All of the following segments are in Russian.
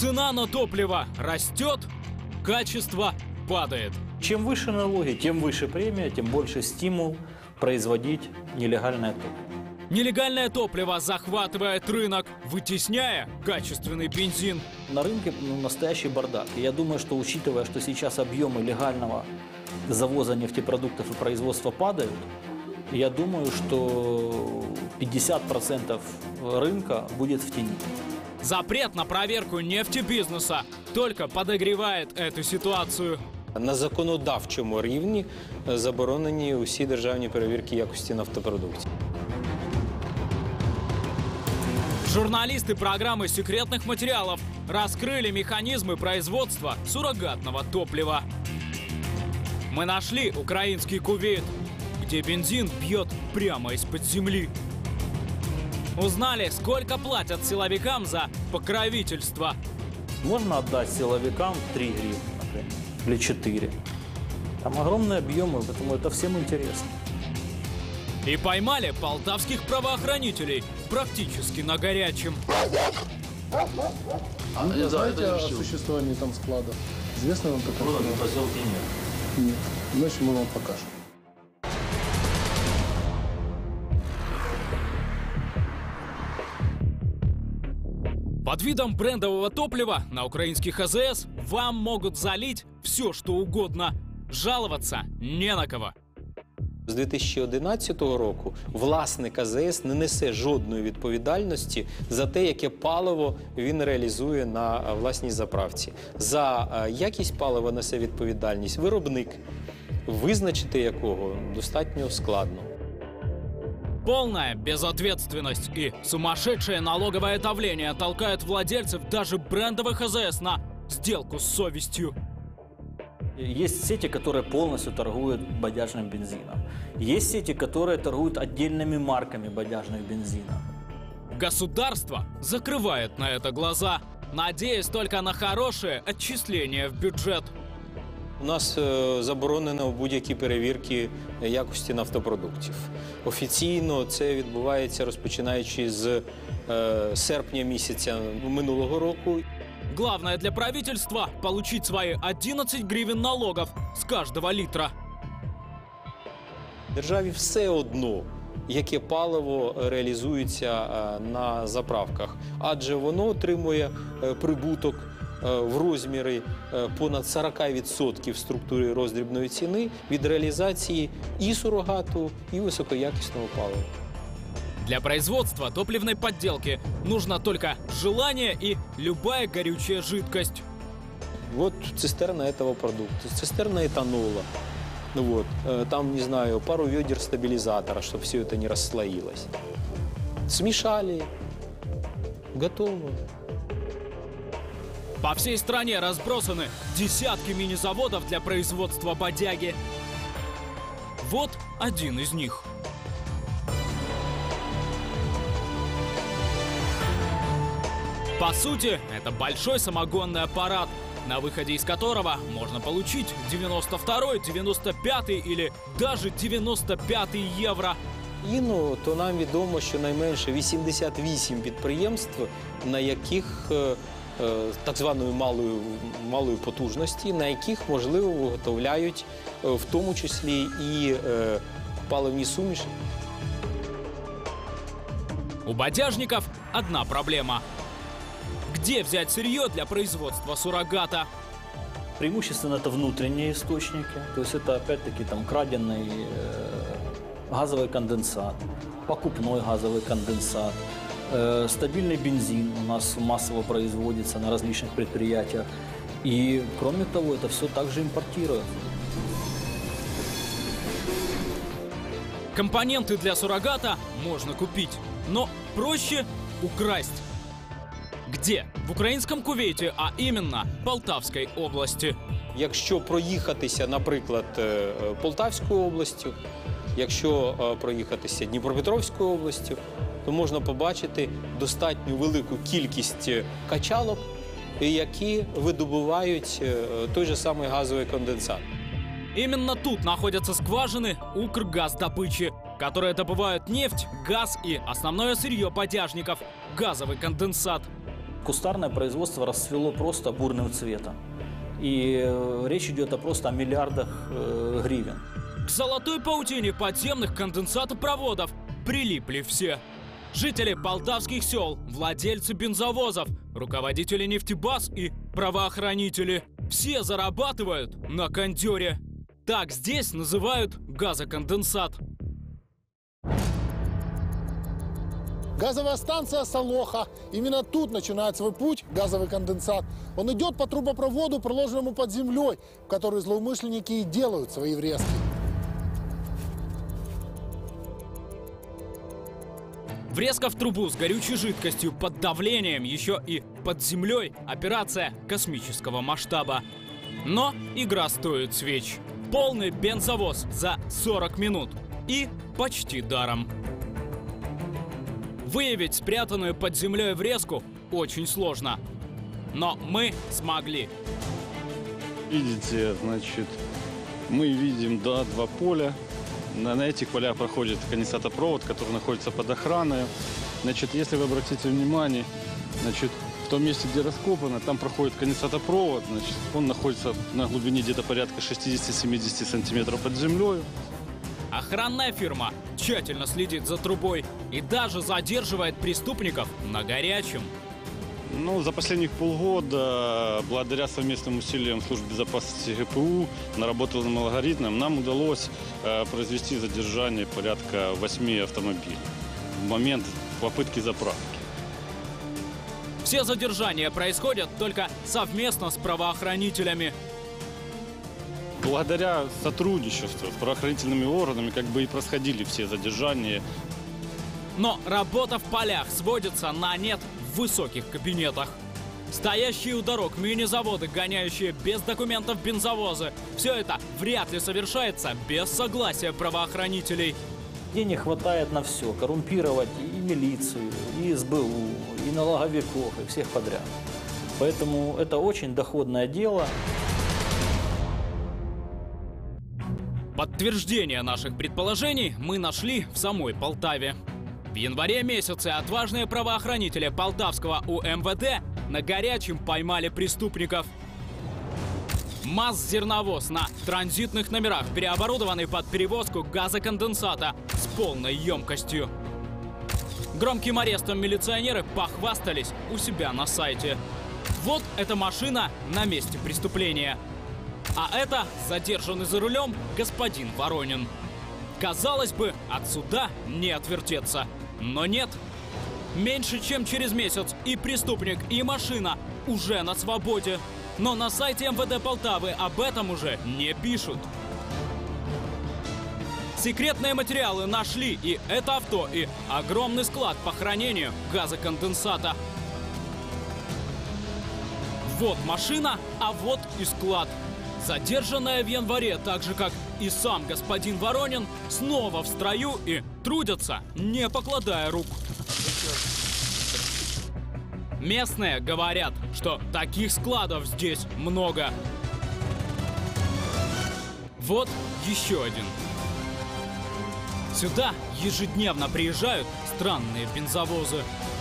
Цена на топливо растет, качество падает. Чем выше налоги, тем выше премия, тем больше стимул производить нелегальное топливо. Нелегальное топливо захватывает рынок, вытесняя качественный бензин. На рынке настоящий бардак. И я думаю, что учитывая, что сейчас объемы легального завоза нефтепродуктов и производства падают, я думаю, что 50% рынка будет в тени. Запрет на проверку нефтебизнеса только подогревает эту ситуацию. На законодавчому рівні заборонені усі державні перевірки якості нафтопродуктів. Журналисты программы секретных материалов раскрыли механизмы производства суррогатного топлива. Мы нашли украинский кювет, где бензин бьет прямо из-под земли. Узнали, сколько платят силовикам за покровительство. Можно отдать силовикам 3 гривны, например, или 4. Там огромные объемы, поэтому это всем интересно. И поймали полтавских правоохранителей практически на горячем. Вы знаете о существовании там складов? Известно вам такое? В поселке нет. Нет. Значит, мы вам покажем. Под видом брендового топлива на украинских АЗС вам могут залить все, что угодно. Жаловаться не на кого. З 2011 року власник АЗС не несе жодної відповідальності за те, яке паливо він реалізує на власній заправці. За якість палива несе відповідальність виробник, визначити якого достатньо складно. Полная безответственность и сумасшедшее налоговое давление толкают владельцев даже брендовых АЗС на сделку с совестью. Есть сети, которые полностью торгуют бодяжным бензином. Есть сети, которые торгуют отдельными марками бодяжных бензинов. Государство закрывает на это глаза, надеясь только на хорошее отчисление в бюджет. У нас заборонено будь-які перевірки якості нафтопродуктів. Офіційно це відбувається розпочинаючи з серпня місяця минулого року. Главное для правительства – получить свои 11 гривен налогов с каждого литра. Державі все одно, яке паливо реалізується на заправках, адже воно отримує прибуток в розмірі понад 40% в структурі роздрібної ціни від реалізації і сурогату, і високоякісного палива. Для производства топливной подделки нужно только желание и любая горючая жидкость. Вот цистерна этого продукта, цистерна этанола. Вот. Там, не знаю, пару ведер стабилизатора, чтобы все это не расслоилось. Смешали. Готово. По всей стране разбросаны десятки мини-заводов для производства бодяги. Вот один из них. По сути, это большой самогонный аппарат, на выходе из которого можно получить 92-й, 95-й или даже 95-й евро. Ну, то нам відомо, що найменше 88 підприємств, на яких так званої малої потужності, на яких, можливо, виготовляють в тому числі і паливні суміші. У бодяжников одна проблема. Где взять сырье для производства суррогата? Преимущественно это внутренние источники, то есть это опять-таки там краденый газовый конденсат, покупной газовый конденсат, стабильный бензин у нас массово производится на различных предприятиях. И кроме того, это все также импортируется. Компоненты для суррогата можно купить, но проще украсть. Где? В украинском Кувейте, а именно Полтавской области. Якщо проїхатися, наприклад, Полтавською областю, якщо проїхатися Дніпропетровською областю, то можна побачити достатньо велику кількість качалок, які видобувають той же самий газовий конденсат. Именно тут находятся скважины Укргаздобычи, которые добывают нефть, газ и основное сырье бодяжников – газовый конденсат. Кустарное производство расцвело просто бурным цветом. И речь идет просто о миллиардах гривен. К золотой паутине подземных конденсатопроводов прилипли все. Жители полтавских сел, владельцы бензовозов, руководители нефтебаз и правоохранители. Все зарабатывают на кондёре. Так здесь называют газоконденсат. Газовая станция Солоха. Именно тут начинает свой путь газовый конденсат. Он идет по трубопроводу, проложенному под землей, в который злоумышленники и делают свои врезки. Врезка в трубу с горючей жидкостью под давлением, еще и под землей. Операция космического масштаба. Но игра стоит свеч. Полный бензовоз за 40 минут. И почти даром. Выявить спрятанную под землей врезку очень сложно. Но мы смогли. Видите, значит, мы видим, да, два поля. На этих полях проходит конденсатопровод, который находится под охраной. Значит, если вы обратите внимание, значит, в том месте, где раскопано, там проходит конденсатопровод. Значит, он находится на глубине где-то порядка 60-70 сантиметров под землей. Охранная фирма тщательно следит за трубой и даже задерживает преступников на горячем. Ну, за последних полгода, благодаря совместным усилиям служб безопасности ГПУ, наработанным алгоритмом, нам удалось произвести задержание порядка 8 автомобилей в момент попытки заправки. Все задержания происходят только совместно с правоохранителями. Благодаря сотрудничеству с правоохранительными органами как бы и происходили все задержания. Но работа в полях сводится на нет в высоких кабинетах. Стоящие у дорог мини-заводы, гоняющие без документов бензовозы. Все это вряд ли совершается без согласия правоохранителей. Денег хватает на все. Коррумпировать и милицию, и СБУ, и налоговиков, и всех подряд. Поэтому это очень доходное дело. Подтверждение наших предположений мы нашли в самой Полтаве. В январе месяце отважные правоохранители полтавского УМВД на горячем поймали преступников. МАЗ-зерновоз на транзитных номерах, переоборудованный под перевозку газоконденсата с полной емкостью. Громким арестом милиционеры похвастались у себя на сайте. Вот эта машина на месте преступления. А это задержанный за рулем господин Воронин. Казалось бы, от суда не отвертеться. Но нет. Меньше чем через месяц и преступник, и машина уже на свободе. Но на сайте МВД Полтавы об этом уже не пишут. Секретные материалы нашли и это авто, и огромный склад по хранению газоконденсата. Вот машина, а вот и склад. Задержанная в январе, так же как и сам господин Воронин, снова в строю и трудятся, не покладая рук. Местные говорят, что таких складов здесь много. Вот еще один. Сюда ежедневно приезжают странные бензовозы.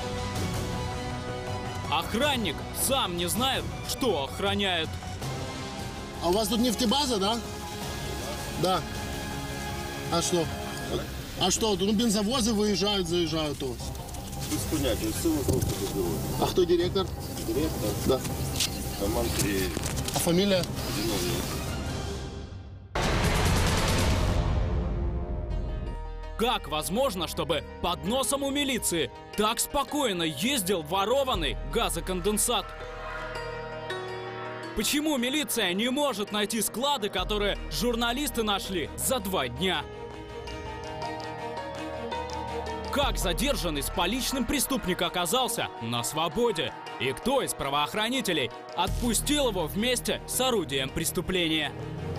Охранник сам не знает, что охраняет. А у вас тут нефтебаза, да? Да. А что? А что? Ну, бензовозы выезжают, заезжают у вас. Без понятия, все вокруг разговор. А кто директор? Директор? Да. Роман Киреев. А фамилия? Как возможно, чтобы под носом у милиции так спокойно ездил ворованный газоконденсат? Почему милиция не может найти склады, которые журналисты нашли за 2 дня? Как задержанный с поличным преступник оказался на свободе? И кто из правоохранителей отпустил его вместе с орудием преступления?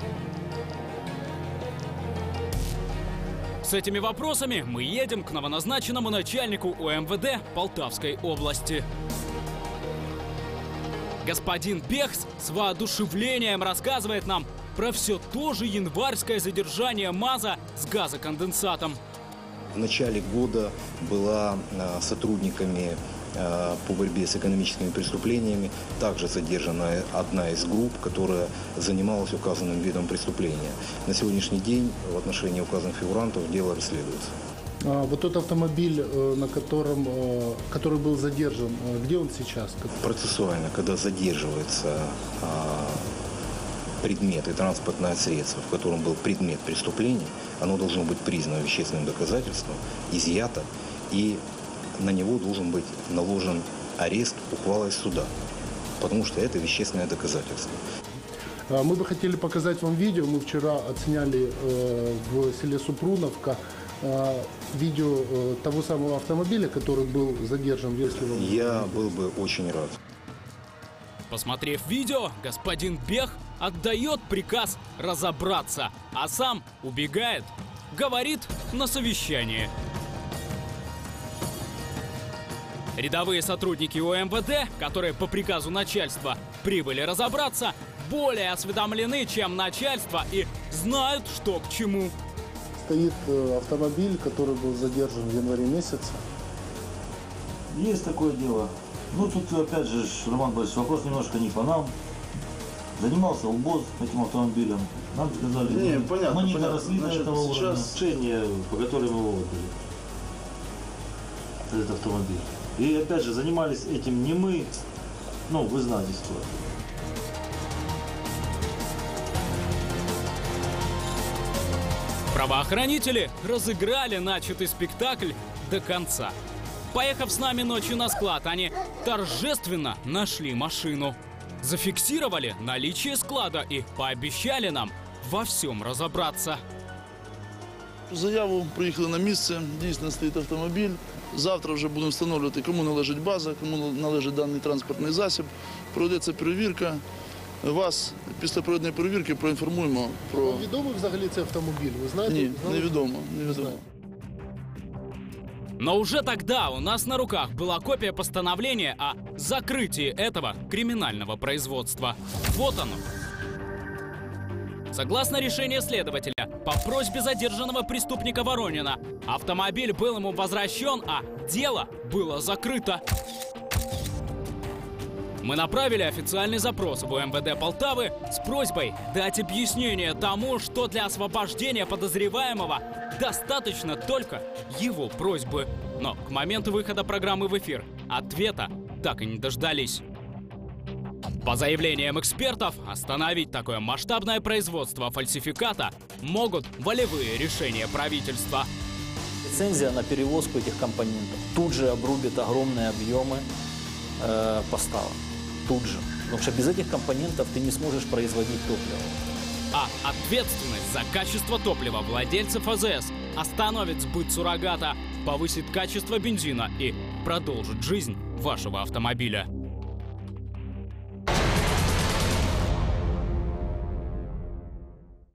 С этими вопросами мы едем к новоназначенному начальнику УМВД Полтавской области. Господин Бехс с воодушевлением рассказывает нам про все то же январское задержание МАЗа с газоконденсатом. В начале года была сотрудниками по борьбе с экономическими преступлениями. Также задержана одна из групп, которая занималась указанным видом преступления. На сегодняшний день в отношении указанных фигурантов дело расследуется. Вот тот автомобиль, который был задержан, где он сейчас? Процессуально, когда задерживается предмет и транспортное средство, в котором был предмет преступления, оно должно быть признано вещественным доказательством, изъято, и на него должен быть наложен арест ухвалой суда, потому что это вещественное доказательство. Мы бы хотели показать вам видео. Мы вчера отсняли в селе Супруновка видео того самого автомобиля, который был задержан. Если вам... Я был бы очень рад. Посмотрев видео, господин Бех отдает приказ разобраться, а сам убегает, говорит на совещании. Рядовые сотрудники УМВД, которые по приказу начальства прибыли разобраться, более осведомлены, чем начальство, и знают, что к чему. Стоит автомобиль, который был задержан в январе месяце. Есть такое дело. Ну, тут, опять же, Роман Борисович, вопрос немножко не по нам. Занимался УБОЗ этим автомобилем. Нам сказали, Не, понятно, мы не понятно. доросли до Значит, этого уровня. сейчас решение, по которому его выдали. Этот автомобиль. И, опять же, занимались этим не мы. Ну, вы знаете ситуацию. Правоохранители разыграли начатый спектакль до конца. Поехав с нами ночью на склад, они торжественно нашли машину. Зафиксировали наличие склада и пообещали нам во всем разобраться. Заяву приїхали на місце, дійсно стоїть автомобіль. Завтра вже будемо встановлювати, кому належить база, кому належить даний транспортний засіб. Проведеться перевірка. Вас після проведеної перевірки проінформуємо про... Вам відомий взагалі цей автомобіль? Ви знаєте? Ні, Знали? невідомо, невідомо. Но уже тогда у нас на руках была копия постановления о закрытии этого криминального производства. Вот оно. Согласно решению следователя, по просьбе задержанного преступника Воронина, автомобиль был ему возвращен, а дело было закрыто. Мы направили официальный запрос в УМВД Полтавы с просьбой дать объяснение тому, что для освобождения подозреваемого достаточно только его просьбы. Но к моменту выхода программы в эфир ответа так и не дождались. По заявлениям экспертов, остановить такое масштабное производство фальсификата могут волевые решения правительства. Лицензия на перевозку этих компонентов тут же обрубит огромные объемы поставок. Тут же. Потому что без этих компонентов ты не сможешь производить топливо. А ответственность за качество топлива владельцев АЗС остановит сбыт суррогата, повысит качество бензина и продолжит жизнь вашего автомобиля.